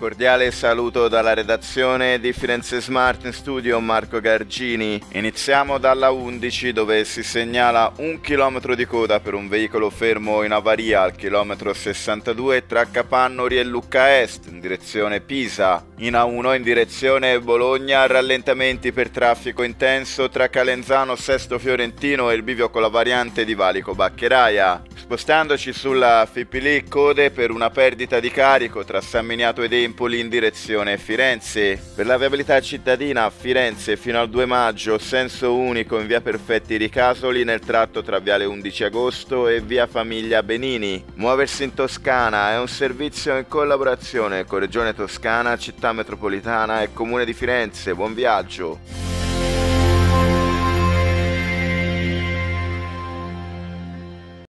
cordiale saluto dalla redazione di Firenze Smart, in studio Marco Gargini. Iniziamo dalla 11 dove si segnala 1 chilometro di coda per un veicolo fermo in avaria al chilometro 62 tra Capannori e Lucca Est in direzione Pisa. In A1 in direzione Bologna rallentamenti per traffico intenso tra Calenzano Sesto Fiorentino e il bivio con la variante di Valico Baccheraia. Spostandoci sulla Fipili, code per una perdita di carico tra San Miniato ed Empoli in direzione Firenze. Per la viabilità cittadina a Firenze fino al 2 maggio senso unico in via Perfetti Ricasoli nel tratto tra viale 11 agosto e via Famiglia Benini. Muoversi in Toscana è un servizio in collaborazione con Regione Toscana, Città Metropolitana e Comune di Firenze. Buon viaggio!